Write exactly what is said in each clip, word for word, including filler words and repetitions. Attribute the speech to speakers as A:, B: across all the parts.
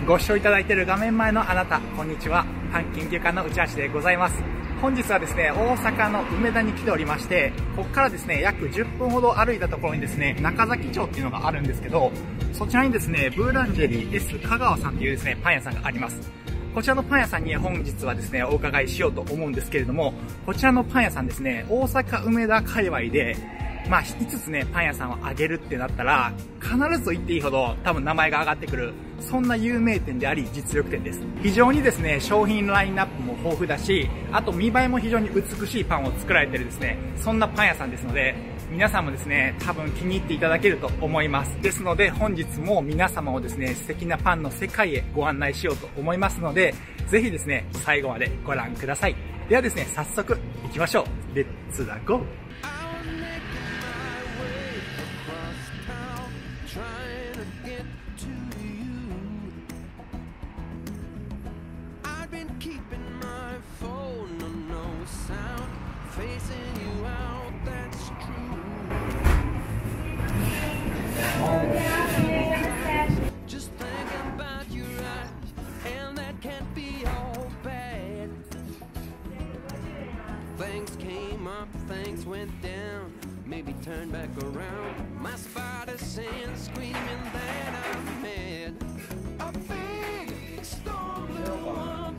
A: ご視聴いただいている画面前のあなた、こんにちは。パン研究家の内橋でございます。本日はですね、大阪の梅田に来ておりまして、ここからですね、約じゅっぷんほど歩いたところにですね、中崎町っていうのがあるんですけど、そちらにですね、ブーランジェリー S 香川さんというですね、パン屋さんがあります。こちらのパン屋さんに本日はですね、お伺いしようと思うんですけれども、こちらのパン屋さんですね、大阪梅田界隈で、まあ、いつつね、パン屋さんをあげるってなったら、必ずと言っていいほど多分名前が上がってくる、そんな有名店であり実力店です。非常にですね、商品ラインナップも豊富だし、あと見栄えも非常に美しいパンを作られてるですね、そんなパン屋さんですので、皆さんもですね、多分気に入っていただけると思います。ですので、本日も皆様をですね、素敵なパンの世界へご案内しようと思いますので、ぜひですね、最後までご覧ください。ではですね、早速行きましょう。レッツラゴー。
B: Things came up, things went down, maybe turn back around. My spider sense screaming that I'm mad. A big storm blew up,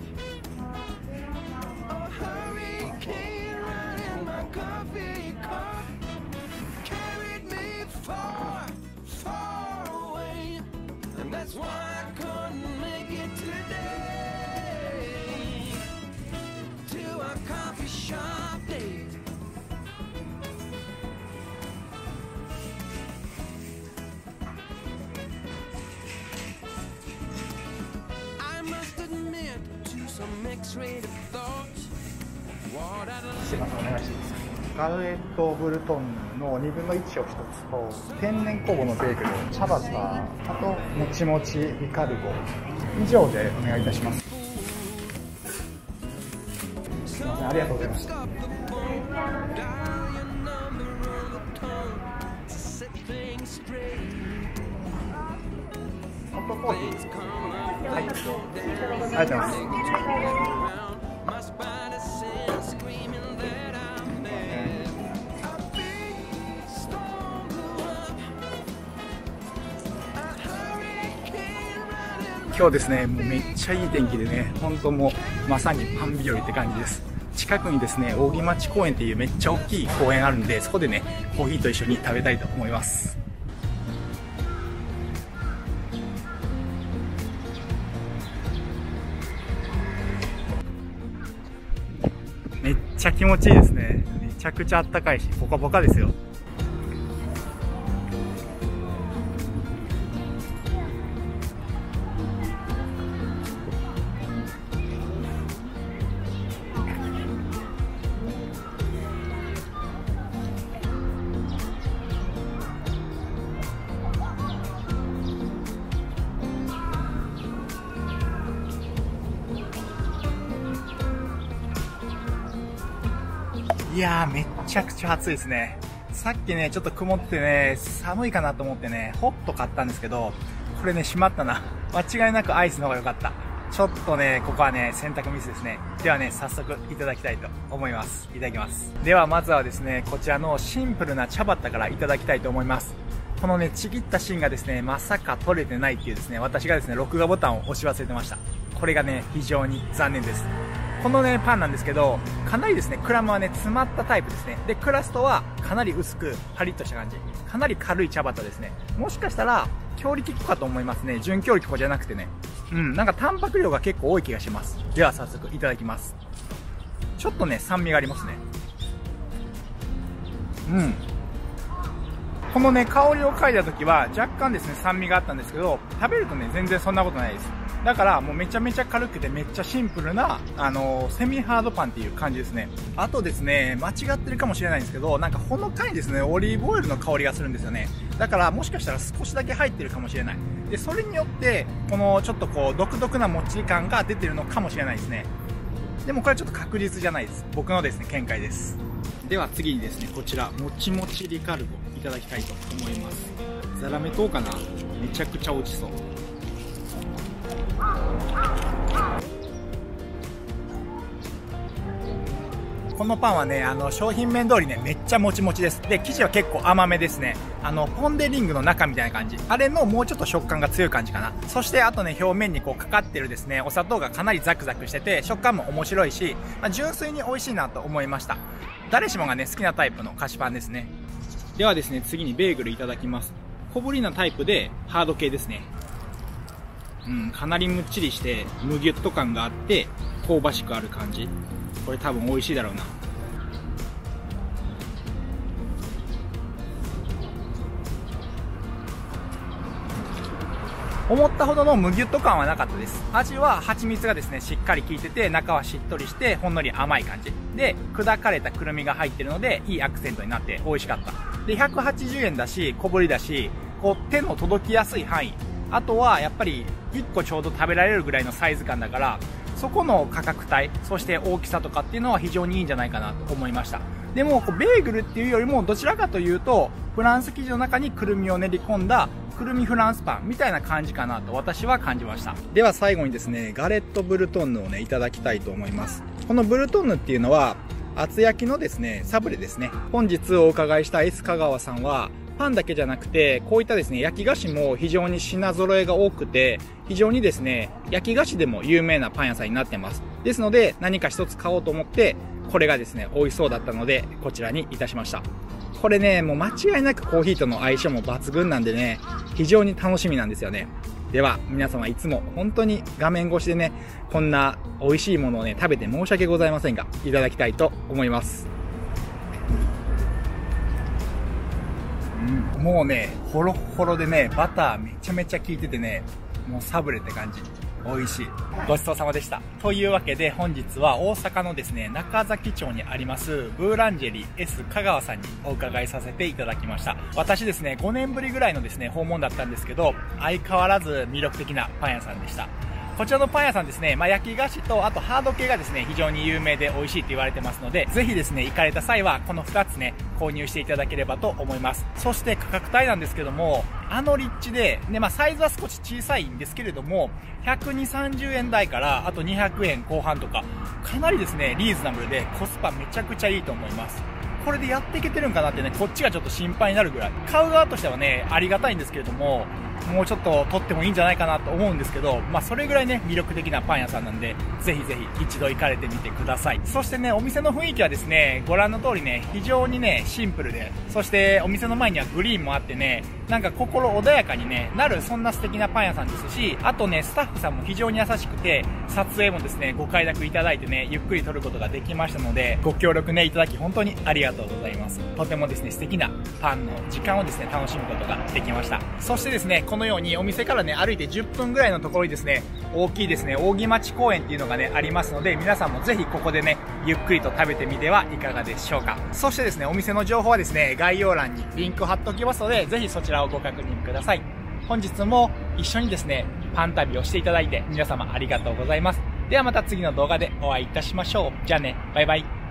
B: a hurricane right in my coffee cup, carried me far, far away, and that's why I couldn't make it today to a coffee shop date. I must admit to some X-rated thoughts. What I'd
A: すいません、お願いしていいですか。ガルエットブルトンヌのにぶんのいちをひとつと、天然酵母のベーグル、茶バター、あともちもちリカルボ、以上でお願いいたします。すいません、ありがとうございました。ホットコーヒー、はい、ありがとうございます。今日ですね、もうめっちゃいい天気でね、本当もうまさにパン日和って感じです。近くにですね、扇町公園っていうめっちゃ大きい公園あるんで、そこでね、コーヒーと一緒に食べたいと思います。めっちゃ気持ちいいですね。めちゃくちゃあったかいし、ポカポカですよ。いやー、めっちゃくちゃ暑いですね。さっきね、ちょっと曇ってね、寒いかなと思ってね、ホット買ったんですけど、これね、しまったな。間違いなくアイスの方が良かった。ちょっとね、ここはね、選択ミスですね。ではね、早速いただきたいと思います。いただきます。ではまずはですね、こちらのシンプルな茶バタからいただきたいと思います。このね、ちぎった芯がですね、まさか取れてないっていうですね、私がですね、録画ボタンを押し忘れてました。これがね、非常に残念です。このね、パンなんですけど、かなりですね、クラムはね、詰まったタイプですね。で、クラストはかなり薄く、パリッとした感じ。かなり軽い茶バタですね。もしかしたら、強力粉かと思いますね。純強力粉じゃなくてね。うん、なんかタンパク量が結構多い気がします。では早速いただきます。ちょっとね、酸味がありますね。うん。このね、香りを嗅いだ時は若干ですね、酸味があったんですけど、食べるとね、全然そんなことないです。だからもうめちゃめちゃ軽くてめっちゃシンプルな、あのー、セミハードパンっていう感じですね。あとですね、間違ってるかもしれないんですけど、なんかほのかにですね、オリーブオイルの香りがするんですよね。だからもしかしたら少しだけ入ってるかもしれない。で、それによって、このちょっとこう、独特なもっちり感が出てるのかもしれないですね。でもこれはちょっと確実じゃないです。僕のですね、見解です。では次にですね、こちら、もちもちリカルボいただきたいと思います。ザラメ糖かな？めちゃくちゃ美味しそう。 このパンはね、あの、商品面通りね、めっちゃもちもちです。で、生地は結構甘めですね。あの、ポンデリングの中みたいな感じ。あれのもうちょっと食感が強い感じかな。そして、あとね、表面にこうかかってるですね、お砂糖がかなりザクザクしてて、食感も面白いし、まあ、純粋に美味しいなと思いました。誰しもがね、好きなタイプの菓子パンですね。ではですね、次にベーグルいただきます。小ぶりなタイプで、ハード系ですね。うん、かなりむっちりして、むぎゅっと感があって、香ばしくある感じ。これ多分美味しいだろうな。思ったほどのむぎゅっと感はなかったです。味は蜂蜜がですね、しっかり効いてて、中はしっとりして、ほんのり甘い感じ。で、砕かれたくるみが入ってるので、いいアクセントになって美味しかった。で、ひゃくはちじゅうえんだし、小ぶりだし、こう、手の届きやすい範囲。あとは、やっぱり、いっこちょうど食べられるぐらいのサイズ感だから、そこの価格帯、そして大きさとかっていうのは非常にいいんじゃないかなと思いました。でも、こうベーグルっていうよりも、どちらかというと、フランス生地の中にくるみを練り込んだ、くるみフランスパンみたいな感じかなと私は感じました。では最後にですね、ガレットブルトンヌをね、いただきたいと思います。このブルトンヌっていうのは、厚焼きのですね、サブレですね。本日お伺いした S 香川さんは、パンだけじゃなくて、こういったですね、焼き菓子も非常に品揃えが多くて、非常にですね、焼き菓子でも有名なパン屋さんになってます。ですので、何か一つ買おうと思って、これがですね、美味しそうだったので、こちらにいたしました。これね、もう間違いなくコーヒーとの相性も抜群なんでね、非常に楽しみなんですよね。では、皆様いつも本当に画面越しでね、こんな美味しいものをね、食べて申し訳ございませんが、いただきたいと思います。うん、もうね、ホロホロでね、バターめちゃめちゃ効いててね、もうサブレって感じ。美味しい。ごちそうさまでした。というわけで本日は大阪のですね、中崎町にありますブーランジェリー S 香川さんにお伺いさせていただきました。私ですね、ごねんぶりぐらいのですね、訪問だったんですけど、相変わらず魅力的なパン屋さんでした。こちらのパン屋さんですね、まあ、焼き菓子とあとハード系がですね、非常に有名で美味しいって言われてますので、ぜひですね、行かれた際はこのふたつね、購入していただければと思います。そして価格帯なんですけども、あの立地で、ね、まあ、サイズは少し小さいんですけれども、ひゃくにじゅう、さんじゅうえん台からあとにひゃくえんこう半とか、かなりですね、リーズナブルでコスパめちゃくちゃいいと思います。これでやっていけてるんかなってね、こっちがちょっと心配になるぐらい。買う側としてはね、ありがたいんですけれども、もうちょっと取ってもいいんじゃないかなと思うんですけど、まあそれぐらいね、魅力的なパン屋さんなんで、ぜひぜひ一度行かれてみてください。そしてね、お店の雰囲気はですね、ご覧の通りね、非常にね、シンプルで、そしてお店の前にはグリーンもあってね、なんか心穏やかにね、なるそんな素敵なパン屋さんですし、あとね、スタッフさんも非常に優しくて、撮影もですね、ご快諾いただいてね、ゆっくり撮ることができましたので、ご協力ね、いただき本当にありがとうございます。とてもですね、素敵なパンの時間をですね、楽しむことができました。そしてですね、このようにお店からね、歩いてじゅっぷんぐらいのところにですね、大きいですね、扇町公園っていうのがね、ありますので、皆さんもぜひここでね、ゆっくりと食べてみてはいかがでしょうか。そしてですね、お店の情報はですね、概要欄にリンク貼っておきますので、ぜひそちらをご確認ください。本日も一緒にですね、パン旅をしていただいて皆様ありがとうございます。ではまた次の動画でお会いいたしましょう。じゃあね、バイバイ。